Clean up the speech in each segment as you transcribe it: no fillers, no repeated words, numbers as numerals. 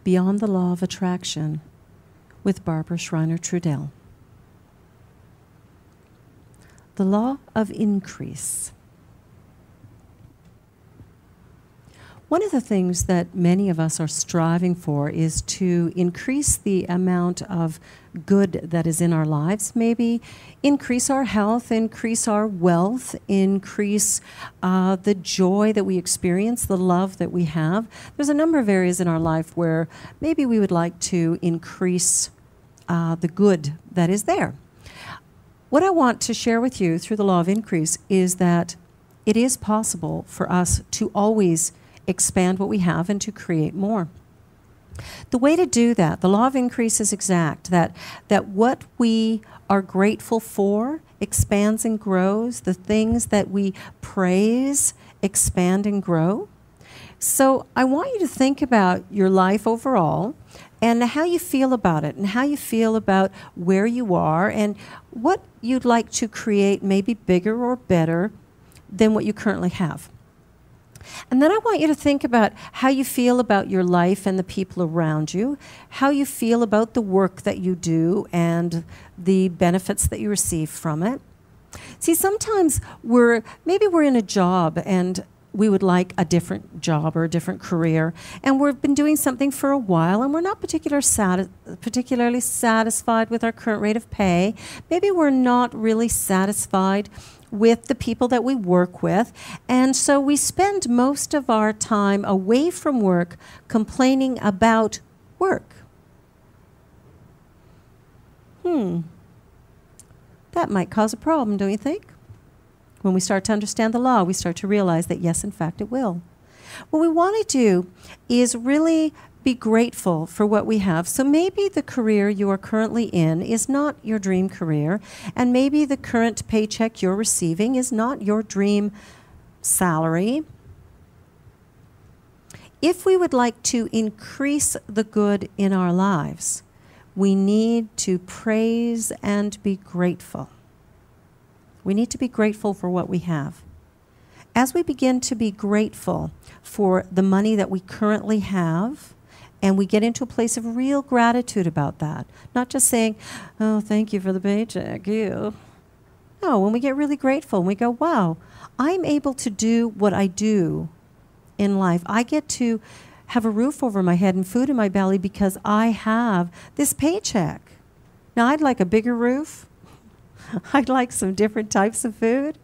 Beyond the Law of Attraction with Barbara Schreiner-Trudel. The law of increase. One of the things that many of us are striving for is to increase the amount of good that is in our lives, maybe increase our health, increase our wealth, increase the joy that we experience, the love that we have. There's a number of areas in our life where maybe we would like to increase the good that is there. What I want to share with you through the law of increase is that it is possible for us to always expand what we have and to create more. The way to do that, the law of increase is exact, that what we are grateful for expands and grows. The things that we praise expand and grow. So I want you to think about your life overall and how you feel about it and how you feel about where you are and what you'd like to create maybe bigger or better than what you currently have. And then I want you to think about how you feel about your life and the people around you, how you feel about the work that you do and the benefits that you receive from it. See, sometimes maybe we're in a job and we would like a different job or a different career, and we've been doing something for a while and we're not particularly satisfied with our current rate of pay. Maybe we're not really satisfied with the people that we work with, and so we spend most of our time away from work complaining about work. That might cause a problem, don't you think? When we start to understand the law, we start to realize that yes, in fact, it will. What we want to do is really be grateful for what we have. So maybe the career you are currently in is not your dream career, and maybe the current paycheck you're receiving is not your dream salary. If we would like to increase the good in our lives, we need to praise and be grateful. We need to be grateful for what we have. As we begin to be grateful for the money that we currently have, and we get into a place of real gratitude about that. Not just saying, oh, thank you for the paycheck, you. No, when we get really grateful and we go, wow, I'm able to do what I do in life. I get to have a roof over my head and food in my belly because I have this paycheck. Now, I'd like a bigger roof. I'd like some different types of food.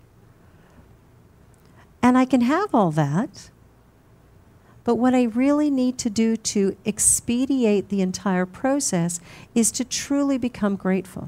And I can have all that. But what I really need to do to expedite the entire process is to truly become grateful.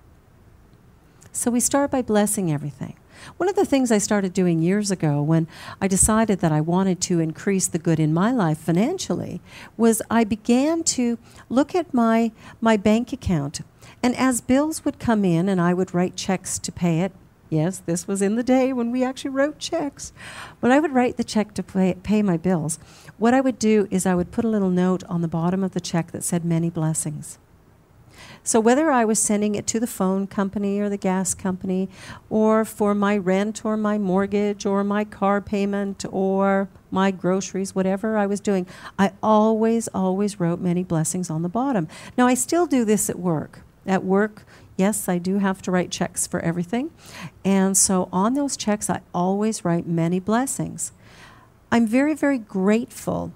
So we start by blessing everything. One of the things I started doing years ago when I decided that I wanted to increase the good in my life financially was I began to look at my bank account. And as bills would come in and I would write checks to pay it, yes, this was in the day when we actually wrote checks. When I would write the check to pay my bills, what I would do is I would put a little note on the bottom of the check that said many blessings. So whether I was sending it to the phone company or the gas company or for my rent or my mortgage or my car payment or my groceries, whatever I was doing, I always wrote many blessings on the bottom. Now, I still do this at work. At work, yes, I do have to write checks for everything. And so on those checks, I always write many blessings. I'm very, very grateful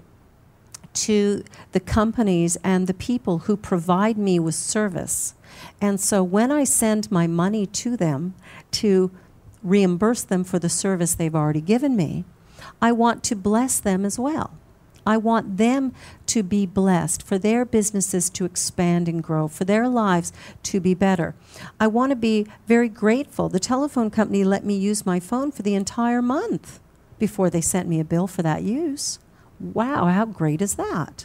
to the companies and the people who provide me with service. And so when I send my money to them to reimburse them for the service they've already given me, I want to bless them as well. I want them to be blessed, for their businesses to expand and grow, for their lives to be better. I want to be very grateful. The telephone company let me use my phone for the entire month before they sent me a bill for that use. Wow, how great is that?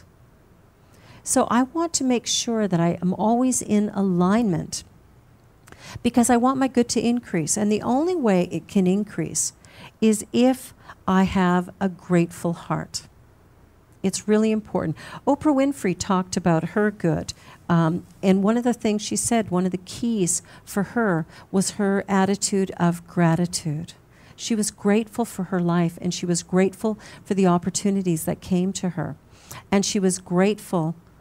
So I want to make sure that I am always in alignment because I want my good to increase. And the only way it can increase is if I have a grateful heart. It's really important. Oprah Winfrey talked about her good. And one of the things she said, one of the keys for her was her attitude of gratitude. She was grateful for her life, and she was grateful for the opportunities that came to her. And she was grateful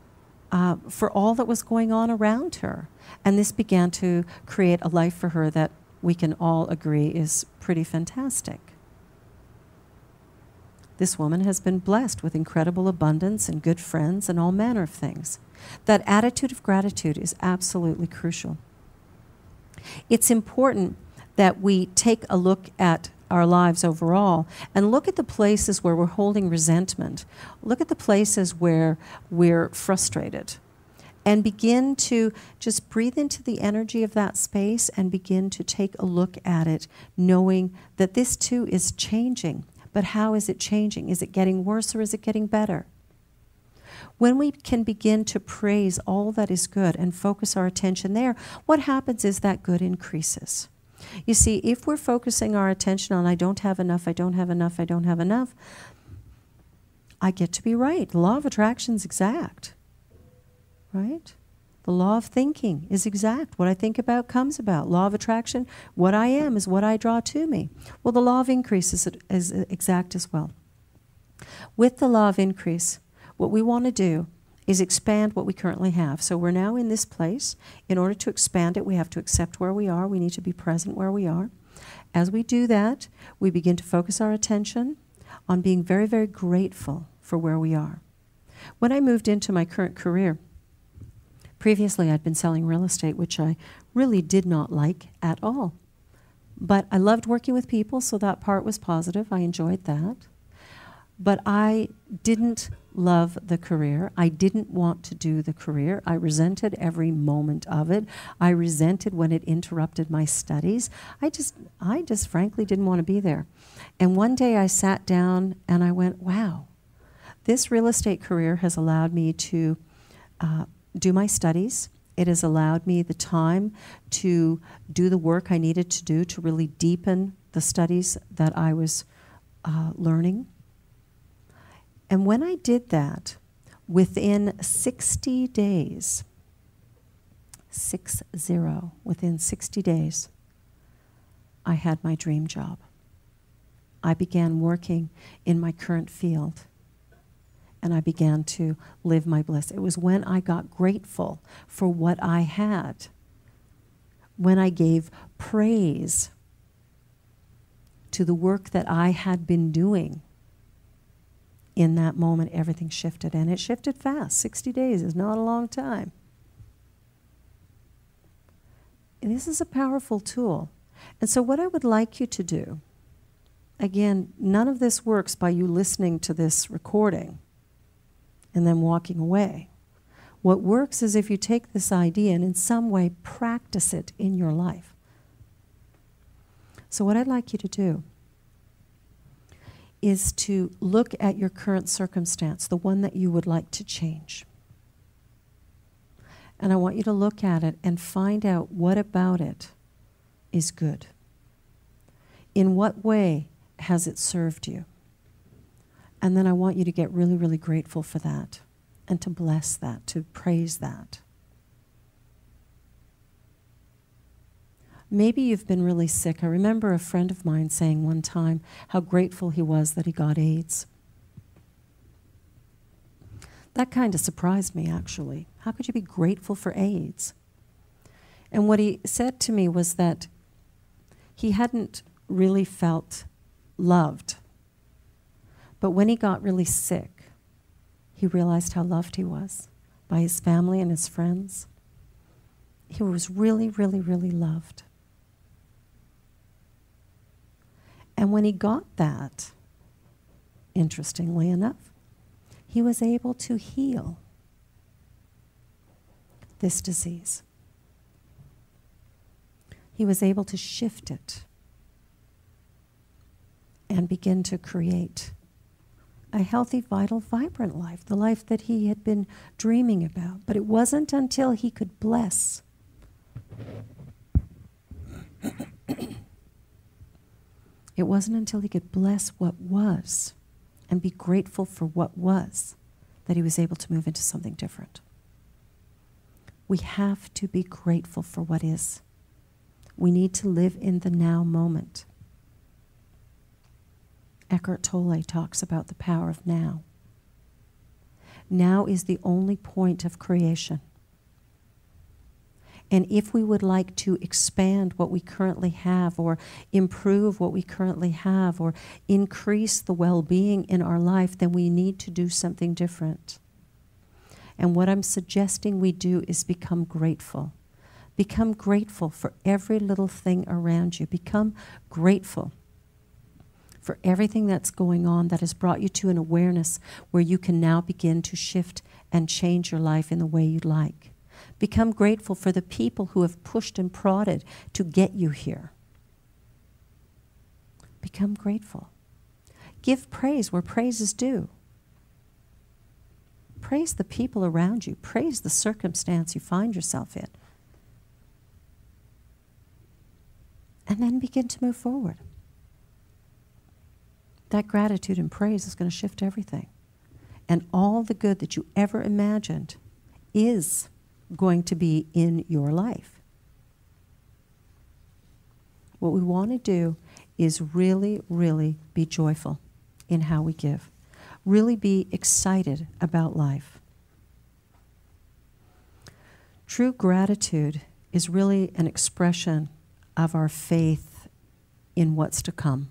for all that was going on around her. And this began to create a life for her that we can all agree is pretty fantastic. This woman has been blessed with incredible abundance and good friends and all manner of things. That attitude of gratitude is absolutely crucial. It's important that we take a look at our lives overall and look at the places where we're holding resentment. Look at the places where we're frustrated. And begin to just breathe into the energy of that space and begin to take a look at it, knowing that this too is changing. But how is it changing? Is it getting worse or is it getting better? When we can begin to praise all that is good and focus our attention there, what happens is that good increases. You see, if we're focusing our attention on I don't have enough, I don't have enough, I don't have enough, I get to be right. The law of attraction is exact, right? The law of thinking is exact. What I think about comes about. Law of attraction, what I am is what I draw to me. Well, the law of increase is exact as well. With the law of increase, what we want to do is expand what we currently have. So we're now in this place. In order to expand it, we have to accept where we are. We need to be present where we are. As we do that, we begin to focus our attention on being very, very grateful for where we are. When I moved into my current career, previously I'd been selling real estate, which I really did not like at all. But I loved working with people, so that part was positive. I enjoyed that. But I didn't love the career. I didn't want to do the career. I resented every moment of it. I resented when it interrupted my studies. I just frankly didn't want to be there. And one day I sat down and I went, wow, this real estate career has allowed me to do my studies. It has allowed me the time to do the work I needed to do to really deepen the studies that I was learning. And when I did that, within 60 days, within 60 days, I had my dream job. I began working in my current field, and I began to live my bliss. It was when I got grateful for what I had, when I gave praise to the work that I had been doing. In that moment, everything shifted, and it shifted fast. 60 days is not a long time. And this is a powerful tool. And so what I would like you to do, again, none of this works by you listening to this recording and then walking away. What works is if you take this idea and in some way practice it in your life. So what I'd like you to do is to look at your current circumstance, the one that you would like to change. And I want you to look at it and find out what about it is good. In what way has it served you? And then I want you to get really, really grateful for that and to bless that, to praise that. Maybe you've been really sick. I remember a friend of mine saying one time how grateful he was that he got AIDS. That kind of surprised me, actually. How could you be grateful for AIDS? And what he said to me was that he hadn't really felt loved. But when he got really sick, he realized how loved he was by his family and his friends. He was really, really, really loved. And when he got that, interestingly enough, he was able to heal this disease. He was able to shift it and begin to create a healthy, vital, vibrant life, the life that he had been dreaming about. But it wasn't until he could bless It wasn't until he could bless what was and be grateful for what was that he was able to move into something different. We have to be grateful for what is. We need to live in the now moment. Eckhart Tolle talks about the power of now. Now is the only point of creation. And if we would like to expand what we currently have, or improve what we currently have, or increase the well-being in our life, then we need to do something different. And what I'm suggesting we do is become grateful. Become grateful for every little thing around you. Become grateful for everything that's going on that has brought you to an awareness where you can now begin to shift and change your life in the way you'd like. Become grateful for the people who have pushed and prodded to get you here. Become grateful. Give praise where praise is due. Praise the people around you. Praise the circumstance you find yourself in. And then begin to move forward. That gratitude and praise is going to shift everything. And all the good that you ever imagined is going to be in your life. What we want to do is really, really be joyful in how we give. Really be excited about life. True gratitude is really an expression of our faith in what's to come,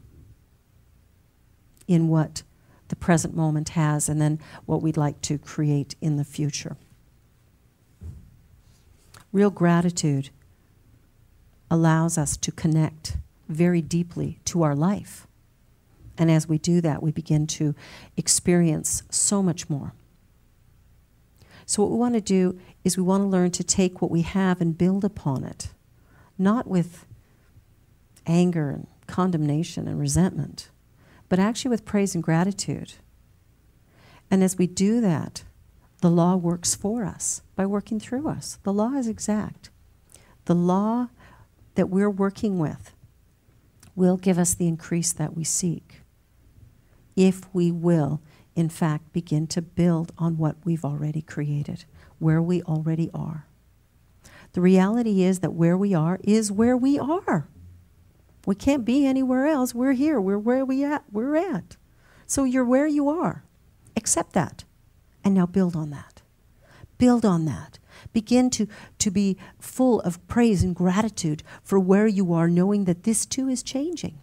in what the present moment has, and then what we'd like to create in the future. Real gratitude allows us to connect very deeply to our life. And as we do that, we begin to experience so much more. So what we want to do is we want to learn to take what we have and build upon it, not with anger and condemnation and resentment, but actually with praise and gratitude. And as we do that, the law works for us by working through us. The law is exact. The law that we're working with will give us the increase that we seek if we will, in fact, begin to build on what we've already created, where we already are. The reality is that where we are is where we are. We can't be anywhere else. We're here. We're where we're at. So you're where you are. Accept that. And now build on that. Build on that. Begin to be full of praise and gratitude for where you are, knowing that this too is changing.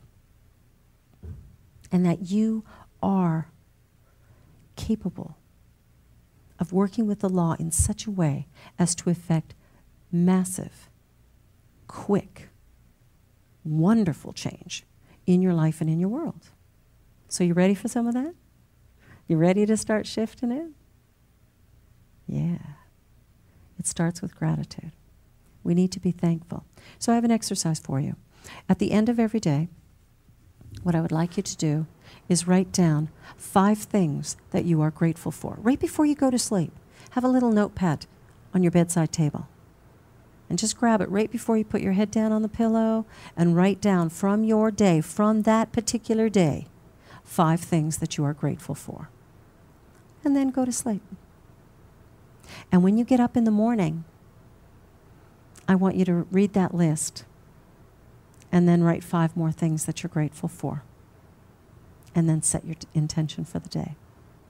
And that you are capable of working with the law in such a way as to effect massive, quick, wonderful change in your life and in your world. So you ready for some of that? You ready to start shifting it? Yeah. It starts with gratitude. We need to be thankful. So I have an exercise for you. At the end of every day, what I would like you to do is write down 5 things that you are grateful for. Right before you go to sleep, have a little notepad on your bedside table. And just grab it right before you put your head down on the pillow and write down from your day, from that particular day, 5 things that you are grateful for. And then go to sleep. And when you get up in the morning, I want you to read that list and then write 5 more things that you're grateful for. And then set your intention for the day.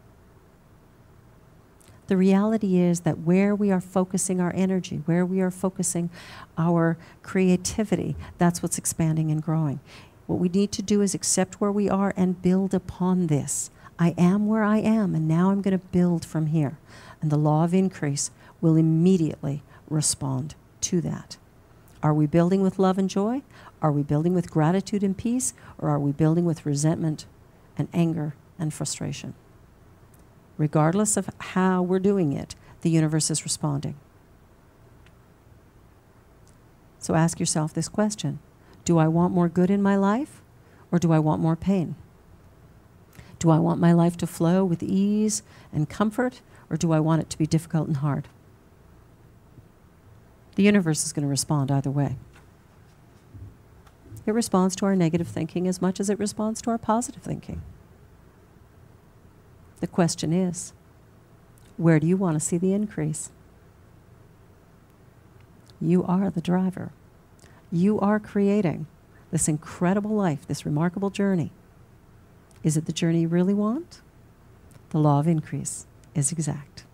The reality is that where we are focusing our energy, where we are focusing our creativity, that's what's expanding and growing. What we need to do is accept where we are and build upon this. I am where I am, and now I'm going to build from here. And the law of increase will immediately respond to that. Are we building with love and joy? Are we building with gratitude and peace? Or are we building with resentment and anger and frustration? Regardless of how we're doing it, the universe is responding. So ask yourself this question. Do I want more good in my life, or do I want more pain? Do I want my life to flow with ease and comfort, or do I want it to be difficult and hard? The universe is going to respond either way. It responds to our negative thinking as much as it responds to our positive thinking. The question is, where do you want to see the increase? You are the driver. You are creating this incredible life, this remarkable journey. Is it the journey you really want? The law of increase is exact.